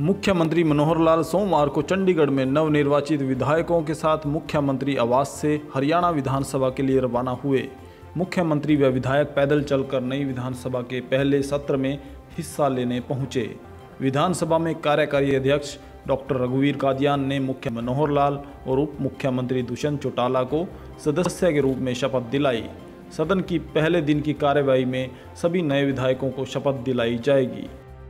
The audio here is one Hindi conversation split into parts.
मुख्यमंत्री मनोहर लाल सोमवार को चंडीगढ़ में नवनिर्वाचित विधायकों के साथ मुख्यमंत्री आवास से हरियाणा विधानसभा के लिए रवाना हुए। मुख्यमंत्री व विधायक पैदल चलकर नई विधानसभा के पहले सत्र में हिस्सा लेने पहुंचे। विधानसभा में कार्यकारी अध्यक्ष डॉक्टर रघुवीर कादियान ने मुख्यमंत्री मनोहर लाल और उप मुख्यमंत्री दुष्यंत चौटाला को सदस्य के रूप में शपथ दिलाई। सदन की पहले दिन की कार्यवाही में सभी नए विधायकों को शपथ दिलाई जाएगी।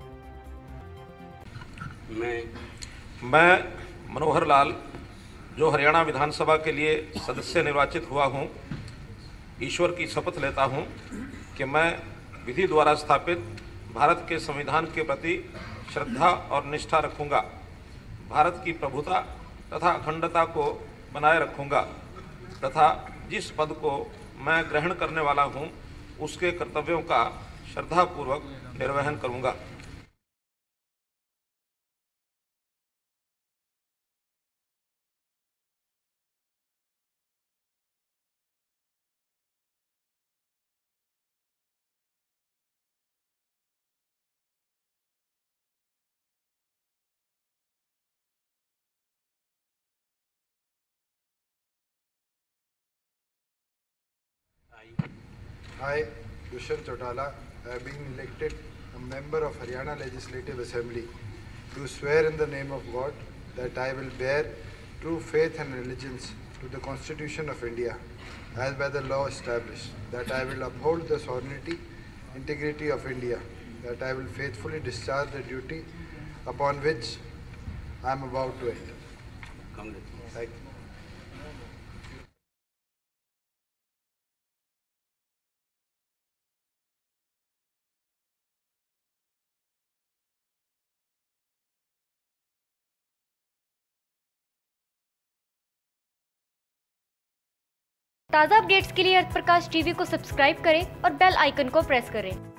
मैं मनोहर लाल, जो हरियाणा विधानसभा के लिए सदस्य निर्वाचित हुआ हूं, ईश्वर की शपथ लेता हूं कि मैं विधि द्वारा स्थापित भारत के संविधान के प्रति श्रद्धा और निष्ठा रखूंगा, भारत की प्रभुता तथा अखंडता को बनाए रखूंगा तथा जिस पद को मैं ग्रहण करने वाला हूं, उसके कर्तव्यों का श्रद्धापूर्वक निर्वहन करूंगा। I, Dushyanth Chautala, have been elected a member of Haryana Legislative Assembly. Do swear in the name of God that I will bear true faith and allegiance to the Constitution of India, as by the law established, that I will uphold the sovereignty, integrity of India, that I will faithfully discharge the duty upon which I am about to enter. Thank you. ताज़ा अपडेट्स के लिए अर्थ प्रकाश टीवी को सब्सक्राइब करें और बेल आइकन को प्रेस करें।